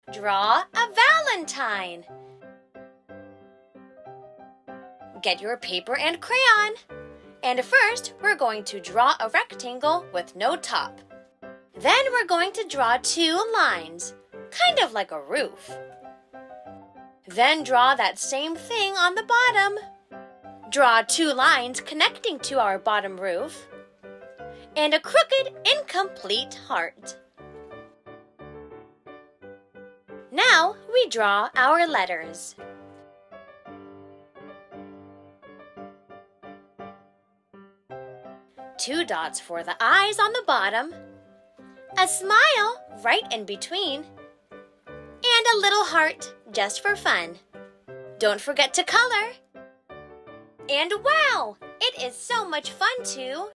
Draw a Valentine. Get your paper and crayon. And first, we're going to draw a rectangle with no top. Then we're going to draw 2 lines, kind of like a roof. Then draw that same thing on the bottom. Draw 2 lines connecting to our bottom roof and a crooked, incomplete heart. Now we draw our letters. Two dots for the eyes on the bottom, a smile right in between, and a little heart just for fun. Don't forget to color. And wow! It is so much fun to